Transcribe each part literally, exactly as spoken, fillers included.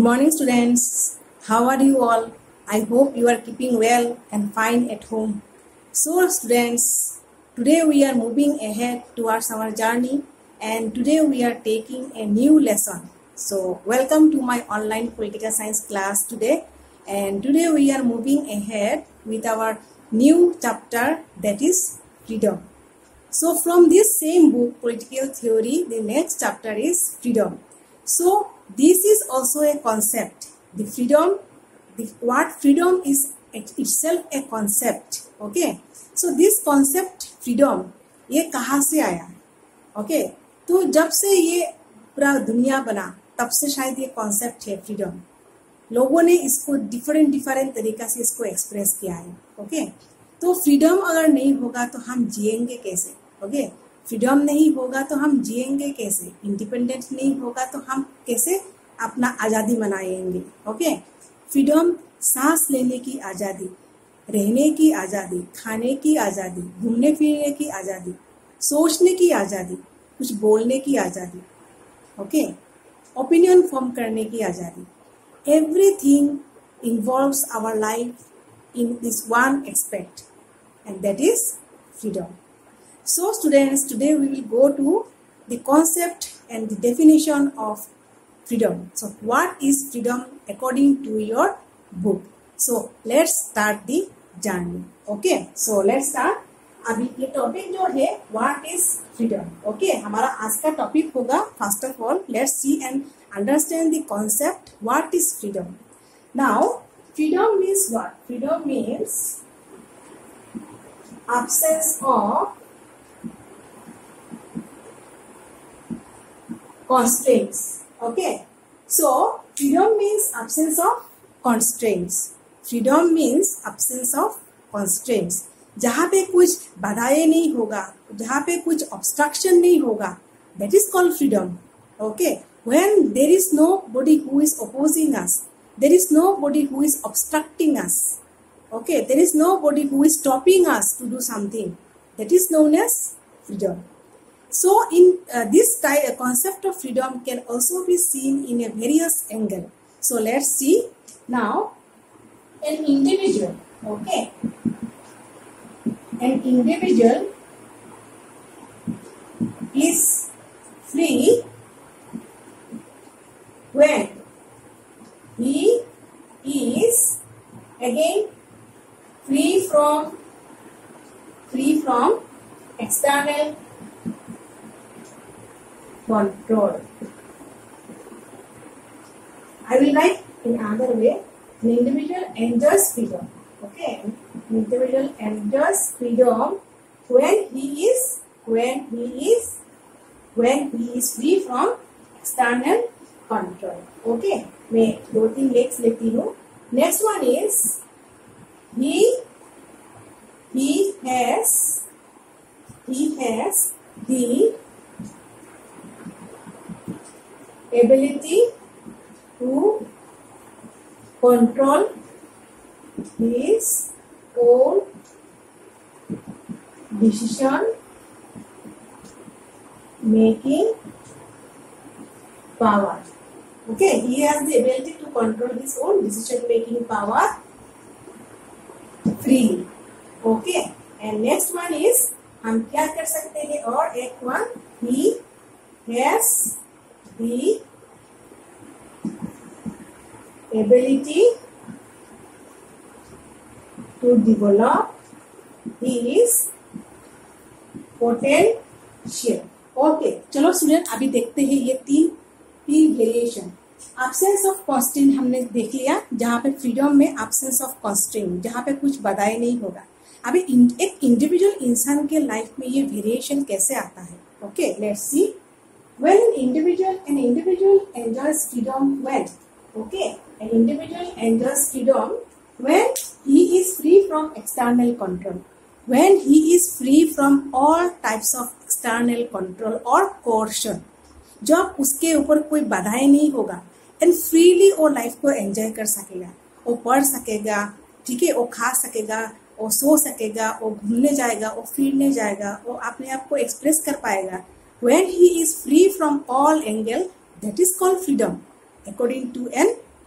morning, students. How are you all? I hope you are keeping well and fine at home. So, students, today we are moving ahead towards our journey, and today we are taking a new lesson. So, welcome to my online political science class today. And today we are moving ahead with our new chapter, that is freedom. So, from this same book, Political Theory, the next chapter is freedom. So, this is also a concept. The freedom, the what freedom is itself a concept. Okay. So, this concept freedom, ये कहाँ से आया? Okay. तो जब से ये पूरा दुनिया बना, तब से शायद ये concept है freedom. लोगों ने इसको डिफरेंट डिफरेंट तरीका से इसको एक्सप्रेस किया है. ओके. तो फ्रीडम अगर नहीं होगा तो हम जिएंगे कैसे? ओके. फ्रीडम नहीं होगा तो हम जिएंगे कैसे? इंडिपेंडेंट नहीं होगा तो हम कैसे अपना आज़ादी मनाएंगे? ओके. फ्रीडम सांस लेने की आज़ादी, रहने की आज़ादी, खाने की आज़ादी, घूमने फिरने की आज़ादी, सोचने की आज़ादी, कुछ बोलने की आज़ादी, ओके, ओपिनियन फॉर्म करने की आज़ादी. Everything involves our life in this one aspect, and that is freedom. So, students, today we will go to the concept and the definition of freedom. So, what is freedom according to your book? So, let's start the journey. Okay. So, let's start. अभी ये topic जो है what is freedom. Okay, हमारा आज का topic होगा first of all let's see and understand the concept what is freedom. Now freedom means what? Freedom means absence of constraints. Okay, so freedom means absence of constraints. Freedom means absence of constraints. जहाँ पे कुछ बाधाएं नहीं होगा, जहाँ पे कुछ obstruction नहीं होगा, that is called freedom. Okay, when there is nobody who is opposing us, there is nobody who is obstructing us. Okay, there is nobody who is stopping us to do something. That is known as freedom. So, in uh, this type, uh, concept of freedom can also be seen in a various angle. So, let's see now. An individual. Okay. An individual is free when he is again free from free from external control. I will write in another way. An individual enjoys freedom. Okay, an individual enjoys freedom when he is when he is when he is free from external control. Okay, मैं दो तीन lakes लेती हूँ. Next one is he he has he has the ability to control his own decision making power. Okay, he has the ability to control his own decision making power freely. Okay, and next one is हम क्या कर सकते हैं? और एक one he has the ability to develop his potential. Okay, चलो student अभी देखते हैं ये तीन तीन वेरिएशन. एब्सेंस ऑफ कॉन्स्ट्रेंट हमने देख लिया, जहाँ पे फ्रीडम में एब्सेंस ऑफ कॉन्स्ट्रेंट, जहाँ पे कुछ बाधाएं नहीं होगा. अभी एक इंडिविजुअल इंसान के लाइफ में ये वेरिएशन कैसे आता है? Okay, let's see. When an individual an individual enjoys freedom when okay an individual enjoys freedom when he is free from external control, when he is free from all types of external control or coercion, जब उसके ऊपर कोई बाधाएं नहीं होगा, and freely वो life को enjoy कर सकेगा. वो पढ़ सकेगा, ठीक है, वो खा सकेगा, वो सो सकेगा, वो घूमने जाएगा, वो फिरने जाएगा, वो अपने आप को एक्सप्रेस कर पाएगा. when he is free from all angle, that is called freedom according to an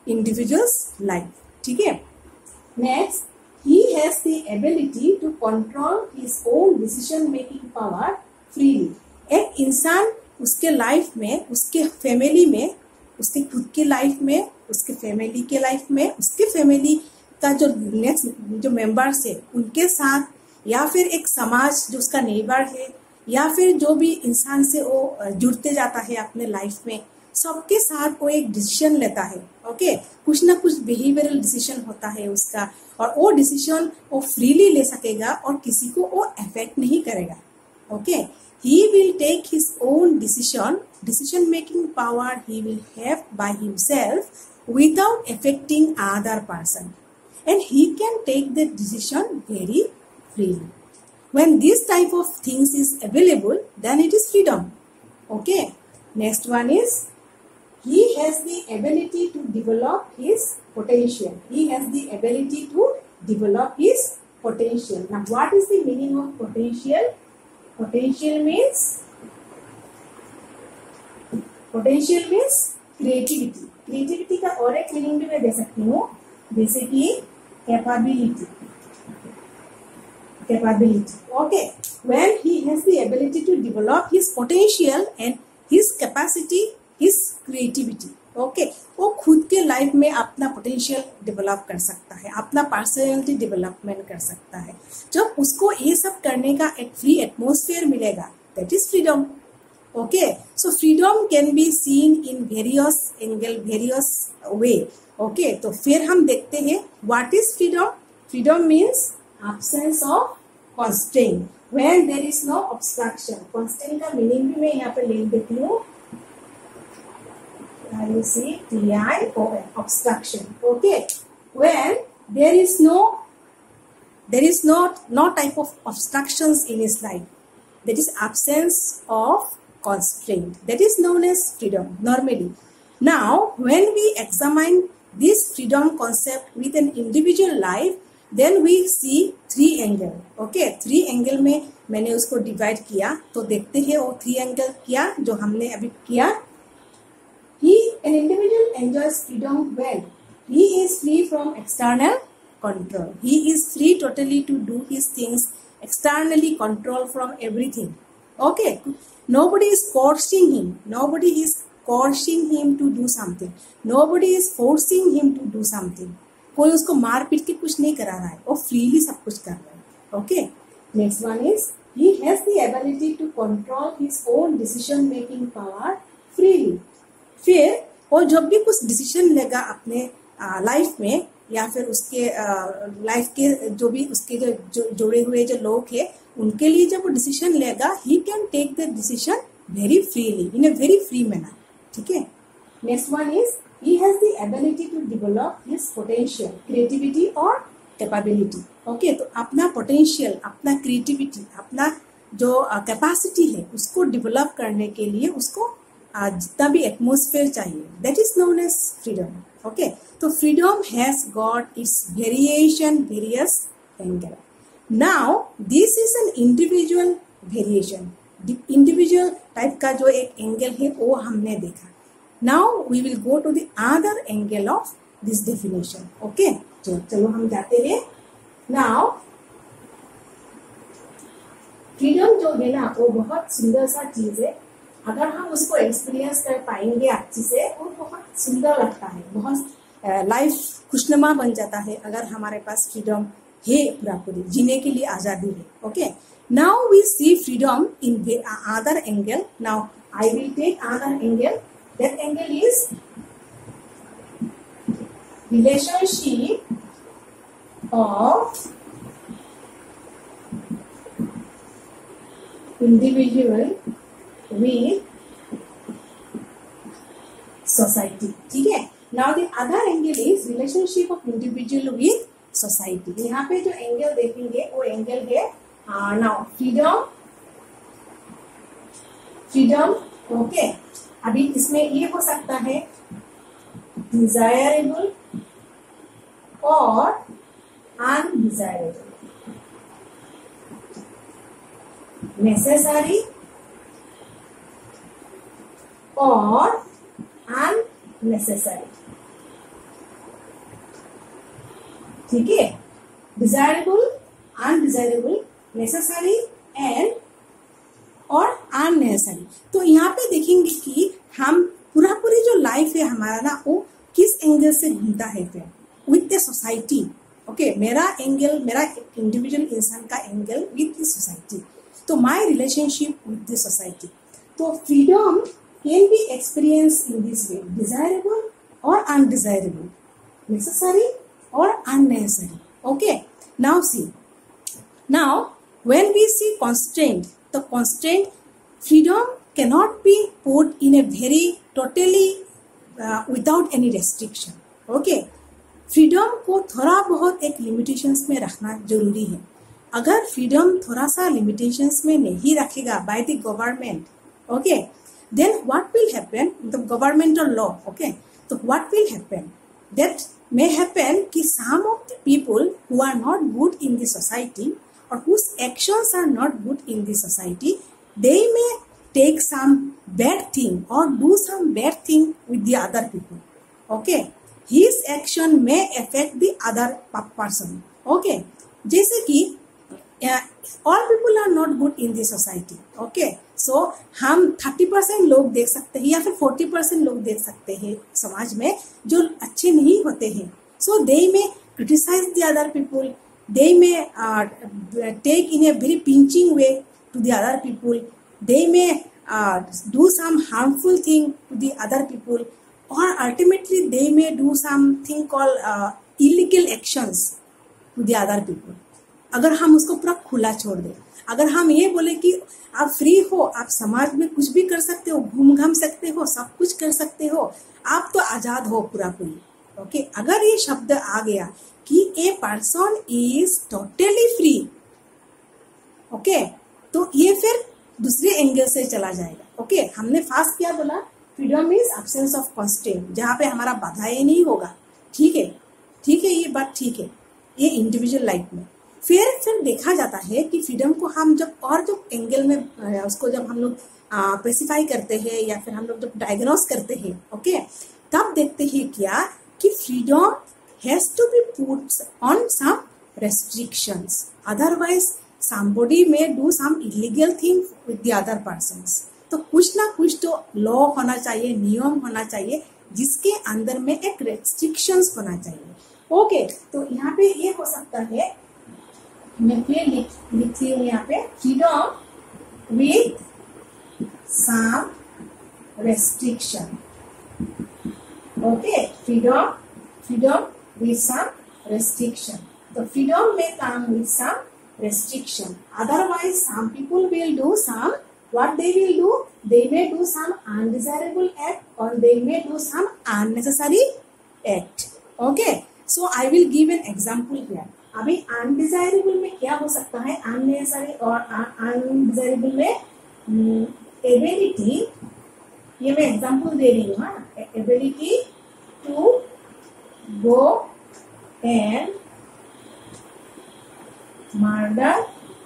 individual's life. ठीक है. Next, he has the ability to control his own decision making power freely. एक इंसान उसके लाइफ में, उसके family में, उसके खुद की लाइफ में, उसके फैमिली के लाइफ में, उसके फैमिली का जो नेक्स्ट जो मेंबर्स है उनके साथ, या फिर एक समाज जो उसका नेबर है, या फिर जो भी इंसान से वो जुड़ते जाता है अपने लाइफ में, सबके साथ वो एक डिसीजन लेता है. ओके, कुछ ना कुछ बिहेवियरल डिसीजन होता है उसका, और वो डिसीजन वो फ्रीली ले सकेगा और किसी को वो अफेक्ट नहीं करेगा. Okay, he will take his own decision, decision making power he will have by himself without affecting other person, and he can take the decision very freely. When this type of things is available, then it is freedom. Okay, next one is he has the ability to develop his potential. He has the ability to develop his potential. Now, what is the meaning of potential? Potential means potential means creativity. Creativity का और एक meaning भी मैं दे सकती हूँ, जैसे कि capability. Capability. Okay. When he has the ability to develop his potential and his capacity, his creativity. Okay. वो खुद के लाइफ में अपना पोटेंशियल डेवलप कर सकता है, अपना पर्सनैलिटी डेवलपमेंट कर सकता है. जब उसको ये सब करने का एक फ्री एटमॉस्फेयर मिलेगा, that is freedom. Okay, so freedom can be seen in various angle, various way. Okay, तो फिर हम देखते हैं what is freedom. Freedom means absence of constraint when there is no obstruction. Constraint का meaning भी मैं यहाँ पे लिख देती हूँ. You see T I O N, obstruction. Okay, when there is no, there is not no type of obstructions in his life, that is absence of constraint. That is known as freedom normally. Now, when we examine this freedom concept with an individual life, then we see three angle. Okay, three angle में मैंने उसको divide किया, तो देखते हैं वो three angle क्या जो हमने अभी किया. He, an individual enjoys freedom when he is free from external control. He is free totally to do his things, externally control from everything. Okay, nobody is forcing him. Nobody is coercing him to do something. Nobody is forcing him to do something. कोई उसको मार पीट के कुछ नहीं करा रहा है, वो फ्रीली सब कुछ कर रहा है. Okay, next one is he has the ability to control his own decision making power freely. फिर वो जब भी कुछ डिसीजन लेगा अपने लाइफ में, या फिर उसके लाइफ के जो भी उसके जो, जो जुड़े हुए जो लोग हैं उनके लिए जब वो डिसीजन लेगा, he can take the decision very freely, in a very free manner. ठीक है. Next one is he has the ability to develop his potential, creativity और capability. Okay, तो अपना potential, अपना creativity, अपना जो कैपेसिटी uh, है उसको डेवलप करने के लिए उसको uh, जितना भी एटमोस्फेयर चाहिए, that is known as freedom. Okay, तो freedom has got its variation, various angle. Now, this is an individual variation. Individual type का जो एक एंगल है वो हमने देखा. Now we will go to the other angle of this definition. Okay, तो चलो हम जाते हैं. Now freedom जो है ना वो बहुत सुंदर सा चीज है. अगर हम उसको एक्सपीरियंस कर पाएंगे अच्छे से, वो बहुत सुंदर लगता है, बहुत लाइफ खुशनुमा बन जाता है अगर हमारे पास फ्रीडम है पूरा पूरी जीने के लिए आजादी है. Okay, now we see freedom in other angle. Now I will take other angle. That angle is relationship of individual with society. ठीक है. Now the other angle is relationship of individual with society. यहाँ पे जो angle देखेंगे वो angle है now freedom, freedom. Okay, अभी इसमें ये हो सकता है डिजायरेबल और अनडिजायरेबल, नेसेसरी और अननेसेसरी. ठीक है, डिजायरेबल, अनडिजायरेबल, नेसेसरी एंड और अननेसेसरी। तो यहाँ पे देखेंगे कि हम पूरा पूरी जो लाइफ है हमारा ना वो किस एंगल से घूमता है फिर विद द सोसाइटी। ओके, मेरा एंगल, मेरा इंडिविजुअल इंसान का एंगल विद द सोसाइटी, तो my relationship with the society. तो freedom can be experience in this way, desirable और अनडिजायरेबल, नेसेसरी और unnecessary. Okay, now see, now when we see constraint, the constraint, freedom cannot be put in a very totally uh, without any restriction. Okay, freedom को थोड़ा बहुत एक limitations में रखना जरूरी है। अगर freedom थोड़ा सा limitations में नहीं रखेगा by the government, okay, then what will happen, the governmental law, okay, so what will happen, that may happen कि some of the people who are not good in the society or whose actions are not good in the society, they may take some bad thing or do some bad thing with the other people. Okay, his action may affect the other person. Okay, जैसे कि all people are not good in the society. Okay, so हम thirty percent लोग देख सकते हैं या फिर forty percent लोग देख सकते हैं समाज में जो अच्छे नहीं होते हैं। So they may criticize the other people, they may uh, take in a very pinching way to the other people, they may uh, do some harmful thing to the other people, or ultimately they may do something called uh, illegal actions to the other people. अगर हम उसको पूरा खुला छोड़ दें, अगर हम ये बोले कि आप फ्री हो, आप समाज में कुछ भी कर सकते हो, घूम घाम सकते हो, सब कुछ कर सकते हो, आप तो आजाद हो पूरा पूरी। ओके, अगर ये शब्द आ गया कि a person is totally free, okay, तो ये फिर दूसरे एंगल से चला जाएगा। ओके, हमने फास्ट क्या बोला, freedom is absence of constraint, जहां पे हमारा बाधाएं नहीं होगा। ठीक है, ठीक है, ये बात ठीक है, ये इंडिविजुअल लाइफ में। फिर फिर देखा जाता है कि फ्रीडम को हम जब और जो एंगल में उसको जब हम लोग स्पेसिफाई करते हैं या फिर हम लोग जब डायग्नोस करते हैं, ओके, तब देखते हैं क्या कि freedom has to be put on some restrictions, otherwise somebody may do some illegal thing with the other persons. तो कुछ ना कुछ तो लॉ होना चाहिए, नियम होना चाहिए जिसके अंदर में एक रेस्ट्रिक्शंस होना चाहिए। ओके, तो यहाँ पे ये हो सकता है, मैं फिर लिख लिखती हूँ यहाँ पे, freedom with some restriction. Okay, freedom freedom with some restriction. तो फ्रीडम में come with some restriction, otherwise some people will do some, what they will do, they may do some undesirable act or they may do some unnecessary act. Okay, so I will give an example here. अभी undesirable में क्या हो सकता है, unnecessary और undesirable में ability, ये मैं example दे रही हूँ, हाँ, ability to go and murder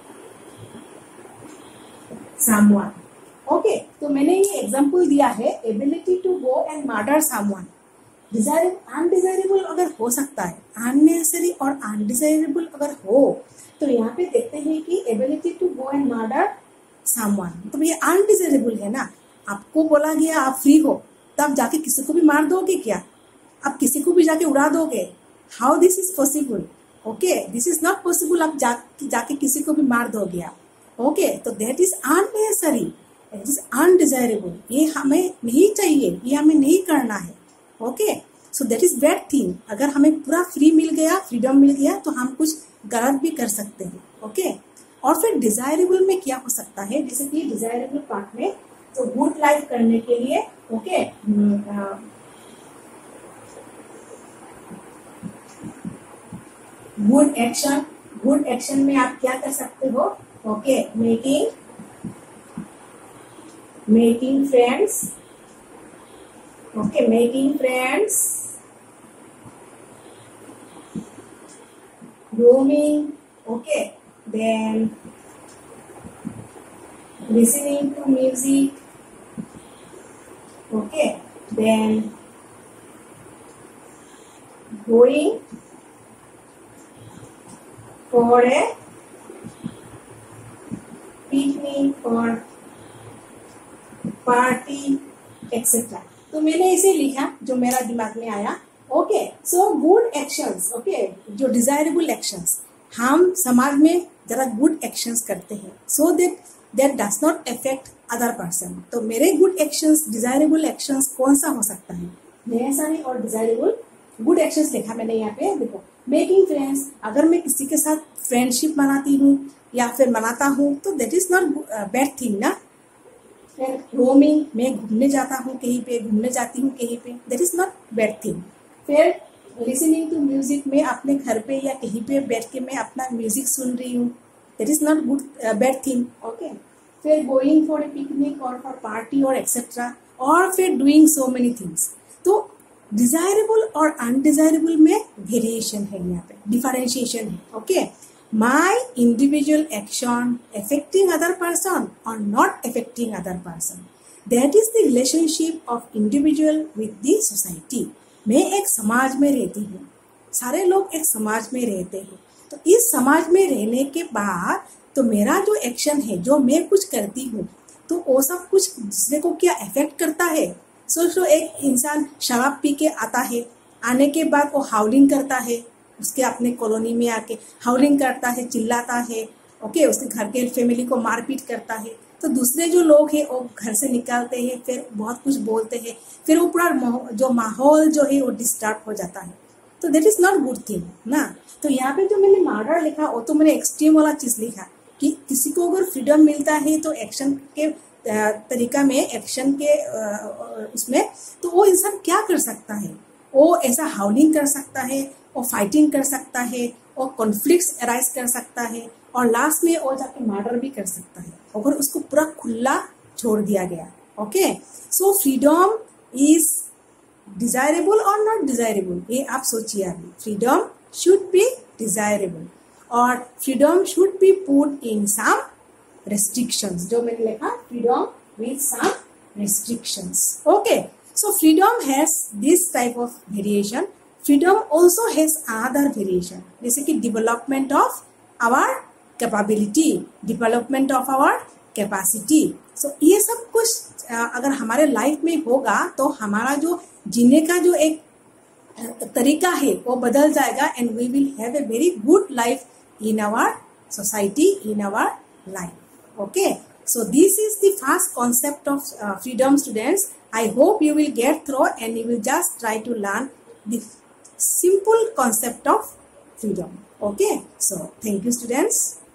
someone. Okay, तो मैंने ये एग्जाम्पल दिया है, ability to go and murder someone. Desirable undesirable अगर हो सकता है, अननेसेसरी और अनडिजायरेबल अगर हो, तो यहाँ पे देखते हैं कि ability to go and murder someone, तो ये अनडिजायरेबल है ना। आपको बोला गया आप फ्री हो, तब जाके किसी को भी मार दोगे क्या? आप किसी को भी जाके उड़ा दोगे? How this is possible? Okay, this is not possible. आप जा, जाके किसी को भी मार दोगे आप। ओके, तो that is unnecessary, it is undesirable, ये हमें नहीं चाहिए, ये हमें नहीं करना है। Okay, so that is bad thing. अगर हमें पूरा फ्री मिल गया, फ्रीडम मिल गया, तो हम कुछ गलत भी कर सकते हैं। ओके, और फिर डिजायरेबल में क्या हो सकता है, जैसे कि डिजायरेबल पार्ट में तो गुड लाइफ करने के लिए, okay, good action, good action में आप क्या कर सकते हो? Okay, making making friends, okay, making friends, roaming, okay, then listening to music, okay, then going for a picnic or party etcetera. तो मैंने इसे लिखा जो मेरा दिमाग में आया। Okay, so good actions, okay, जो डिजायरेबल एक्शंस, हम समाज में जरा गुड एक्शंस करते हैं so that that does not affect other person. तो मेरे गुड एक्शंस, डिजायरेबल एक्शंस कौन सा हो सकता है? नए सारे और डिजायरेबल गुड एक्शंस लिखा मैंने यहाँ पे, देखो, मेकिंग फ्रेंड्स, अगर मैं किसी के साथ फ्रेंडशिप बनाती हूँ या फिर बनाता हूँ तो that is not bad thing ना। फिर रोमिंग, मैं घूमने जाता हूँ कहीं पे, घूमने जाती हूँ कहीं पे, that is not bad thing. फिर लिसनिंग टू म्यूजिक, मैं अपने घर पे या कहीं पे बैठ के मैं अपना म्यूजिक सुन रही हूँ, that is not good bad thing. Okay, फिर गोइंग फॉर ए पिकनिक और फॉर पार्टी और एक्सेट्रा, और फिर डूइंग सो मेनी थिंग्स। तो डिजायरेबल और अनडिजायरेबल में वेरिएशन है, यहाँ पे डिफरेंशिएशन है। Okay, my individual action affecting other person और not affecting other person, that is the relationship of individual with the society. मैं एक समाज में रहती हूँ, सारे लोग एक समाज में रहते हैं, तो इस समाज में रहने के बाद तो मेरा जो एक्शन है, जो मैं कुछ करती हूँ, तो वो सब कुछ दूसरे को क्या इफेक्ट करता है। सोच लो, एक इंसान शराब पी के आता है, आने के बाद वो हाउलिंग करता है, उसके अपने कॉलोनी में आके हाउलिंग करता है, चिल्लाता है, ओके, उसके घर के फैमिली को मारपीट करता है, तो दूसरे जो लोग हैं वो घर से निकालते हैं, फिर बहुत कुछ बोलते हैं, फिर वो पूरा जो माहौल जो है वो डिस्टर्ब हो जाता है, तो that is not good thing ना। तो यहाँ पे जो मैंने मर्डर लिखा वो तो मैंने एक्सट्रीम वाला चीज लिखा कि किसी को अगर फ्रीडम मिलता है तो एक्शन के तरीका में, एक्शन के उसमें, तो वो इंसान क्या कर सकता है? वो ऐसा हाउलिंग कर सकता है, वो फाइटिंग कर सकता है, वो कॉन्फ्लिक्ट्स अराइज कर सकता है, और लास्ट में वो जाके मर्डर भी कर सकता है अगर उसको पूरा खुला छोड़ दिया गया। Okay, so freedom is desirable और नॉट डिजायरेबल, ये आप सोचिए अभी। फ्रीडम शुड बी डिजायरेबल और freedom should be put in some restrictions, जो मैंने लिखा, freedom with some restrictions. Okay, so freedom has this type of variation. Freedom also has other variation, जैसे कि development of our capability, development of our capacity. So ये सब कुछ अगर हमारे लाइफ में होगा तो हमारा जो जीने का जो एक तरीका है वो बदल जाएगा, and we will have a very good life in our society, in our life. Okay, so this is the first concept of uh, freedom, students. I hope you will get through and you will just try to learn the simple concept of freedom. Okay, so thank you, students.